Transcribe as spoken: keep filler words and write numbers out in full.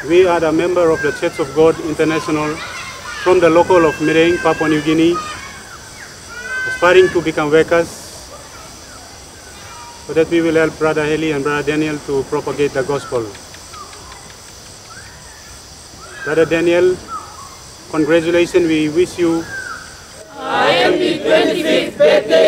We are a member of the Church of God International from the local of Mireng, Papua New Guinea, aspiring to become workers so that we will help Brother Heli and Brother Daniel to propagate the gospel. Brother Daniel, congratulations, we wish you I am the twenty-fifth birthday